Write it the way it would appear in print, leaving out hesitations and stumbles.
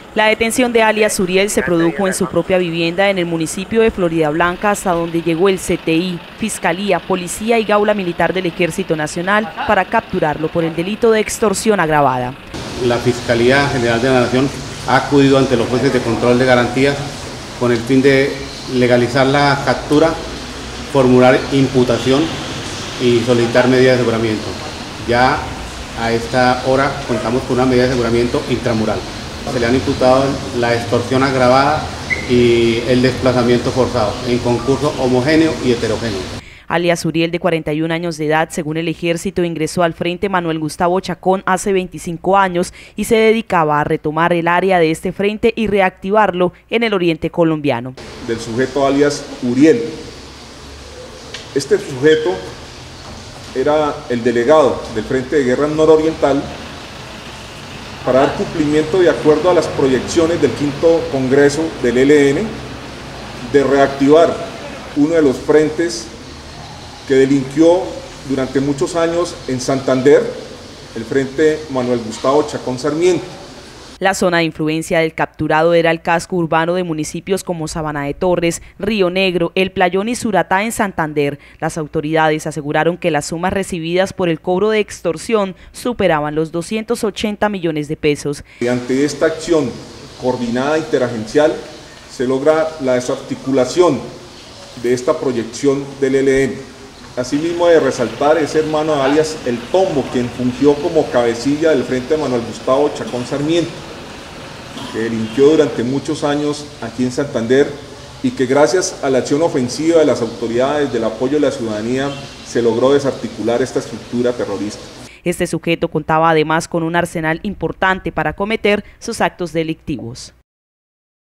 La detención de alias Uriel se produjo en su propia vivienda en el municipio de Floridablanca, hasta donde llegó el CTI, Fiscalía, Policía y Gaula Militar del Ejército Nacional para capturarlo por el delito de extorsión agravada. La Fiscalía General de la Nación ha acudido ante los jueces de control de garantías con el fin de legalizar la captura, formular imputación y solicitar medidas de aseguramiento. Ya a esta hora contamos con una medida de aseguramiento intramural. Se le han imputado la extorsión agravada y el desplazamiento forzado en concurso homogéneo y heterogéneo. Alias Uriel, de 41 años de edad, según el Ejército, ingresó al Frente Manuel Gustavo Chacón hace 25 años y se dedicaba a retomar el área de este frente y reactivarlo en el oriente colombiano. Del sujeto alias Uriel. Este sujeto era el delegado del Frente de Guerra Nororiental para dar cumplimiento de acuerdo a las proyecciones del 5º Congreso del ELN de reactivar uno de los frentes que delinquió durante muchos años en Santander, el Frente Manuel Gustavo Chacón Sarmiento. La zona de influencia del capturado era el casco urbano de municipios como Sabana de Torres, Río Negro, El Playón y Suratá en Santander. Las autoridades aseguraron que las sumas recibidas por el cobro de extorsión superaban los 280 millones de pesos. Ante esta acción coordinada interagencial se logra la desarticulación de esta proyección del ELN. Asimismo, de resaltar ese hermano alias El Tombo, quien fungió como cabecilla del Frente Manuel Gustavo Chacón Sarmiento, que delinquió durante muchos años aquí en Santander y que gracias a la acción ofensiva de las autoridades, del apoyo de la ciudadanía, se logró desarticular esta estructura terrorista. Este sujeto contaba además con un arsenal importante para cometer sus actos delictivos.